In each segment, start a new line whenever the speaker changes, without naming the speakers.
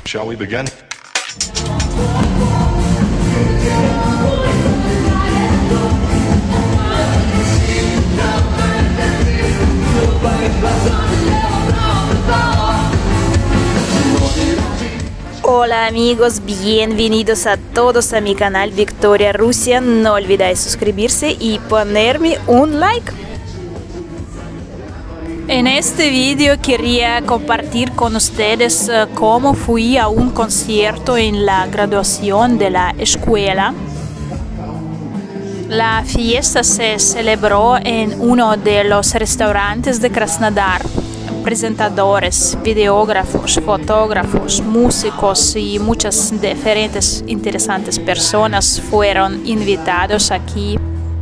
Shall we begin?
Hola amigos, bienvenidos a todos a mi canal Victoria Rusia. No olvidéis suscribirse y ponerme un like. En este vídeo quería compartir con ustedes cómo fui a un concierto en la graduación de la escuela. La fiesta se celebró en uno de los restaurantes de Krasnodar. Presentadores, videógrafos, fotógrafos, músicos y muchas diferentes interesantes personas fueron invitados aquí.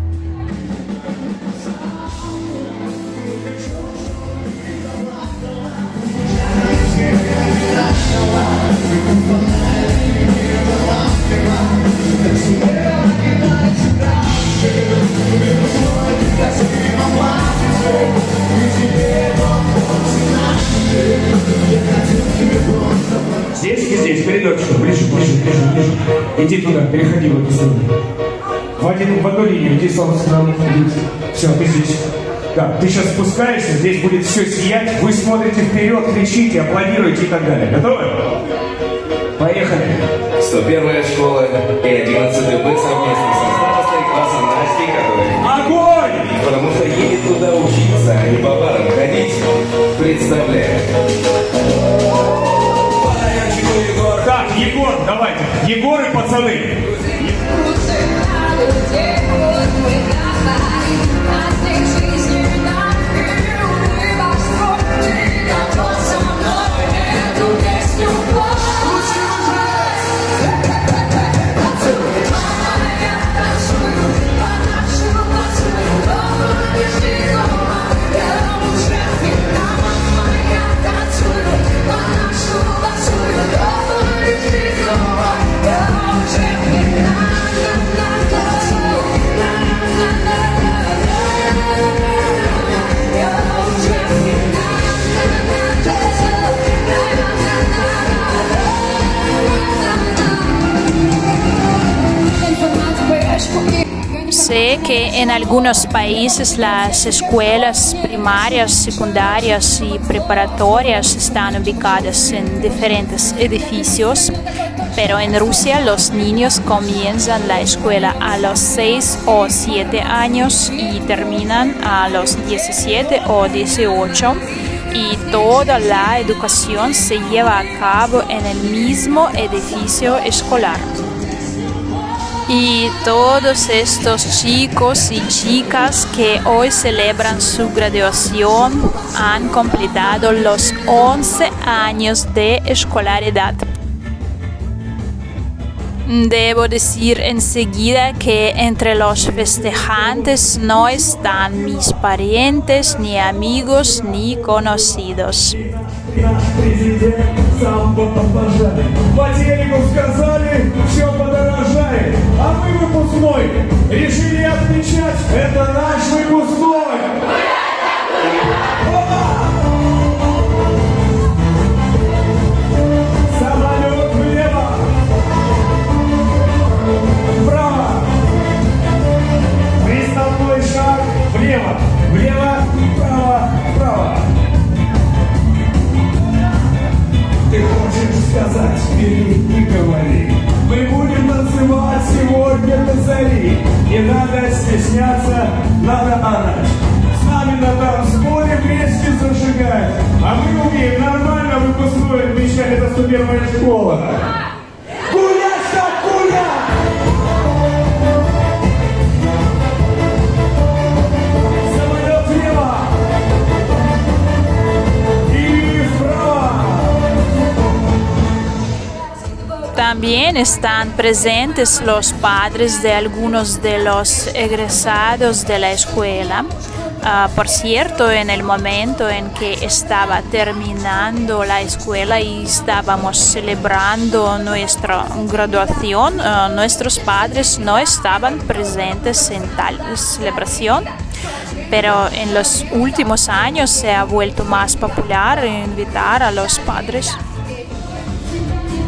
Здесь, коридорчик, ближе. Иди туда, переходи в эту сторону. В одну линию, иди, собственно, все, ты здесь. Да, ты сейчас спускаешься, здесь будет все сиять, вы смотрите вперед, кричите, аплодируете и так далее. Готовы? Поехали.
101-я школа и 11-й Б совместно со старостой класса Настей, который...
Огонь!
Потому что едет туда учиться, а не по барам ходить. Представляю.
Так, Егор, давайте. Егор и пацаны.
Sé que en algunos países las escuelas primarias, secundarias y preparatorias están ubicadas en diferentes edificios, pero en Rusia los niños comienzan la escuela a los 6 o 7 años y terminan a los 17 o 18, y toda la educación se lleva a cabo en el mismo edificio escolar. Y todos estos chicos y chicas que hoy celebran su graduación han completado los 11 años de escolaridad. Debo decir enseguida que entre los festejantes no están mis parientes, ni amigos, ni conocidos.
По телеку сказали, все подорожает, а мы выпускной решили отмечать, это наш выпускной. Самолет влево, вправо, приставной шаг влево, вправо. Ты хочешь сказать, бери и говори. Мы будем танцевать сегодня до зари. Не надо стесняться, надо орать. С нами на танцполе вместе зажигать. А мы умеем нормально выпускной отмечать, это 101-я школа. Гулять так гулять! Самолет влево и вправо.
También están presentes los padres de algunos de los egresados de la escuela. Por cierto, en el momento en que estaba terminando la escuela y estábamos celebrando nuestra graduación, nuestros padres no estaban presentes en tal celebración. Pero en los últimos años se ha vuelto más popular invitar a los padres.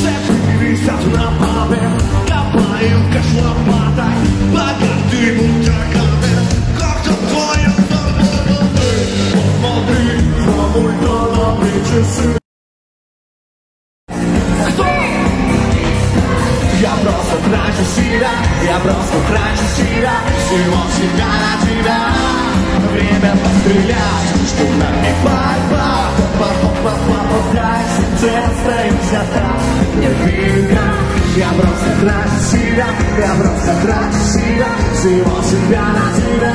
Цепи висят на бабе, копаем кэш лопатой, богатый мультикамер, как там твоя свобода? Посмотри на мультоновые часы. Кто? Я просто трачу себя, я просто трачу себя, всего себя на тебя. Время пострелять, чтобы не попадай, сердце остаемся там, не видно. Я просто трачу себя, я просто трачу себя, всего себя на тебя.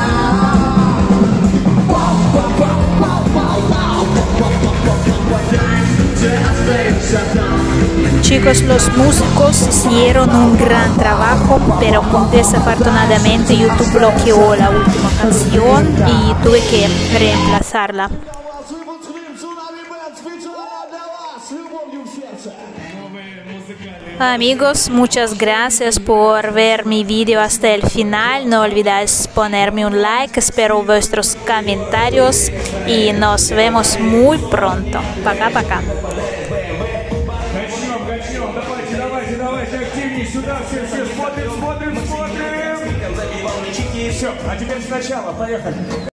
Chicos, los músicos hicieron un gran trabajo, pero desafortunadamente YouTube bloqueó la última canción y tuve que reemplazarla.
Для вас,
Amigos, muchas gracias por ver mi video hasta el final. No olvides ponerme un like, espero vuestros comentarios y nos vemos muy pronto. Пока-пока.
Начнем. Давайте активнее сюда. Все смотрим. Все, а теперь сначала. Поехали.